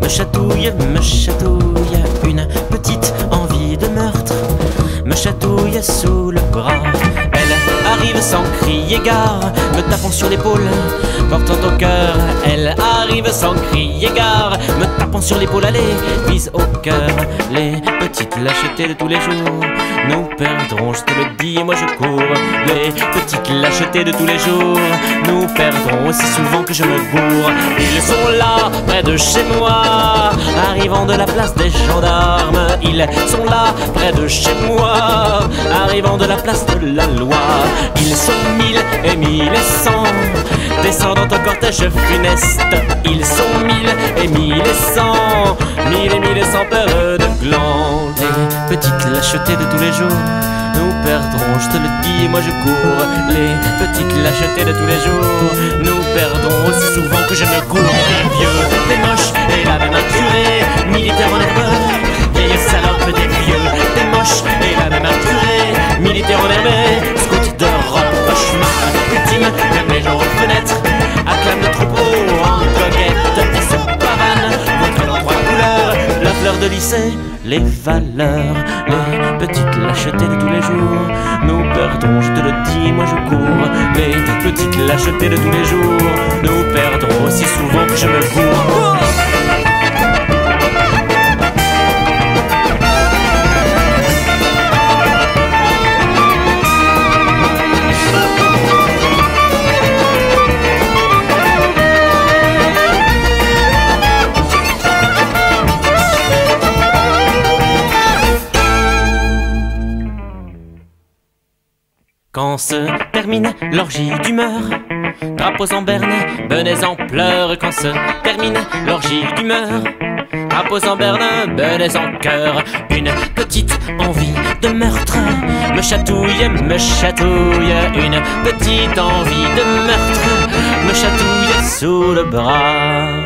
me chatouille, une petite envie de meurtre me chatouille sous le bras. Elle arrive sans crier gare, me tapant sur l'épaule, portant au cœur. Elle arrive sans crier gare, me tapant sur l'épaule, allez, vise au cœur. Les petites lâchetés de tous les jours, nous perdrons, je te le dis, et moi je cours. Les petites lâchetés de tous les jours, nous perdrons aussi souvent que je me gourre. Ils sont là, près de chez moi, arrivant de la place des gendarmes. Ils sont là, près de chez moi, arrivant de la place de la loi. Ils sont 1000 et 1100, descendant au cortège funeste. Ils sont 1000 et 1100, 1000 et 1100 paires de glands. Les petites lâchetés de tous les jours, nous perdrons, je te le dis, moi je cours. Les petites lâchetés de tous les jours, nous perdrons aussi souvent que je ne cours. Des vieux, des moches et la même incurée, militaire en herbeur, vieille salope des vieux, des moches et la même incurée, militaire en herbeur, scout d'Europe, cauchemar ultime, même les gens aux fenêtres acclament le troupeau en goguette et se pavanent contre leurs trois couleurs, la fleur de lycée, les valeurs. Les petites lâchetés de tous les jours, nous perdrons, je te le dis, moi je cours. Les petites lâchetés de tous les jours, nous perdrons aussi souvent que je me cours. Quand se termine l'orgie d'humeur, drapeaux en berne, benets en pleurs. Quand se termine l'orgie d'humeur, drapeaux en berne, benets en cœur. Une petite envie de meurtre me chatouille, me chatouille. Une petite envie de meurtre me chatouille sous le bras.